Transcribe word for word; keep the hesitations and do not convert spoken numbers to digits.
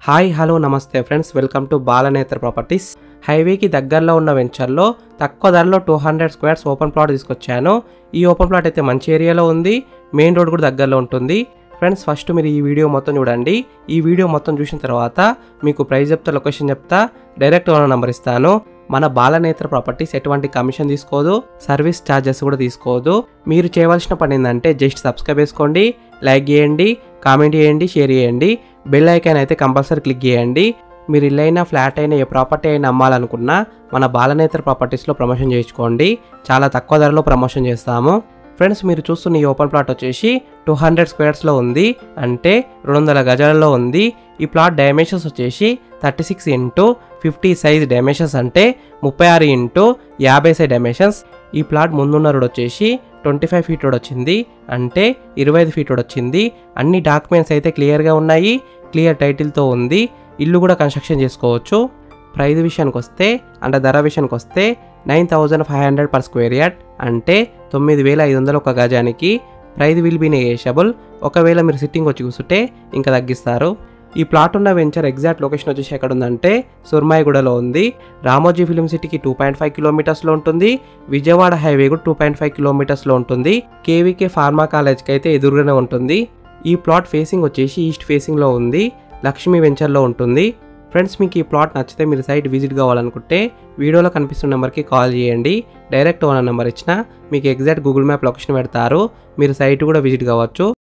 Hi hello నమస్తే friends, welcome to Balanetra properties. హైవేకి దగ్గరలో ఉన్న వెంచర్లో తక్కువ ధరలో two hundred squares open plot తీసుకొచ్చాను. ఈ ఓపెన్ ప్లాట్ అయితే మంచి ఏరియాలో ఉంది, మెయిన్ రోడ్ కూడా దగ్గరలో ఉంటుంది. ఫ్రెండ్స్, ఫస్ట్ మీరు ఈ వీడియో మొత్తం చూడండి. ఈ వీడియో మొత్తం చూసిన తర్వాత మీకు ప్రైస్ చెప్తా, లొకేషన్ చెప్తా, డైరెక్ట్ ఓనర్ నెంబర్ ఇస్తాను. మన బాలనేత్ర ప్రాపర్టీస్ ఎటువంటి కమిషన్ తీసుకోదు, సర్వీస్ ఛార్జెస్ కూడా తీసుకోదు. మీరు చేయవలసిన పని ఏంటంటే జస్ట్ సబ్స్క్రైబ్ చేసుకోండి, లైక్ చేయండి, కామెంట్ చేయండి, షేర్ చేయండి, బెల్ ఐకాన్ అయితే కంపల్సరీ క్లిక్ చేయండి. మీరు ఇల్లు అయినా ఫ్లాట్ అయినా ఏ ప్రాపర్టీ అయినా అమ్మాలనుకున్నా మన బాలనేత్ర ప్రాపర్టీస్లో ప్రమోషన్ చేయించుకోండి. చాలా తక్కువ ధరలో ప్రమోషన్ చేస్తాము. ఫ్రెండ్స్, మీరు చూస్తున్న ఈ ఓపెన్ ప్లాట్ వచ్చేసి టూ హండ్రెడ్ స్క్వేర్స్లో ఉంది, అంటే రెండు వందల గజాలలో ఉంది. ఈ ప్లాట్ డైమెన్షన్స్ వచ్చేసి thirty six into fifty size dimensions, అంటే ముప్పై ఆరు ఇంటూ యాభై సైజ్ డైమెన్షన్స్. ఈ ప్లాట్ ముందున్న రోడ్ వచ్చేసి ట్వంటీ ఫైవ్ ఫీట్ రోడ్ వచ్చింది, అంటే ఇరవై ఐదు ఫీట్ రోడ్ వచ్చింది. అన్ని డాక్యుమెంట్స్ అయితే క్లియర్గా ఉన్నాయి, క్లియర్ టైటిల్తో ఉంది. ఇల్లు కూడా కన్స్ట్రక్షన్ చేసుకోవచ్చు. ప్రైస్ విషయానికి వస్తే అంటే ధర విషయానికి వస్తే nine thousand five hundred per square yard, అంటే తొమ్మిది వేల ఐదు వందలు ఒక గజానికి. Price will be negotiable. ఒకవేళ మీరు సిట్టింగ్ వచ్చి కూర్చుంటే ఇంకా తగ్గిస్తారు. ఈ ప్లాట్ ఉన్న వెంచర్ ఎగ్జాక్ట్ లొకేషన్ వచ్చేసి ఎక్కడ ఉందంటే సుర్మాయిగూడలో ఉంది. రామోజీ ఫిలిం సిటీకి టూ పాయింట్ ఫైవ్ కిలోమీటర్స్లో ఉంటుంది. విజయవాడ హైవే కూడా టూ పాయింట్ ఫైవ్ కిలోమీటర్స్లో ఉంటుంది. కేవీకే ఫార్మా కాలేజ్కి అయితే ఎదురుగానే ఉంటుంది. ఈ ప్లాట్ ఫేసింగ్ వచ్చేసి ఈస్ట్ ఫేసింగ్లో ఉంది, లక్ష్మీ వెంచర్లో ఉంటుంది. ఫ్రెండ్స్, మీకు ఈ ప్లాట్ నచ్చితే మీరు సైట్ విజిట్ కావాలనుకుంటే వీడియోలో కనిపిస్తున్న నెంబర్కి కాల్ చేయండి. డైరెక్ట్ ఓనర్ నెంబర్ ఇచ్చిన మీకు ఎగ్జాక్ట్ గూగుల్ మ్యాప్ లొకేషన్ పెడతారు, మీరు సైట్ కూడా విజిట్ కావచ్చు.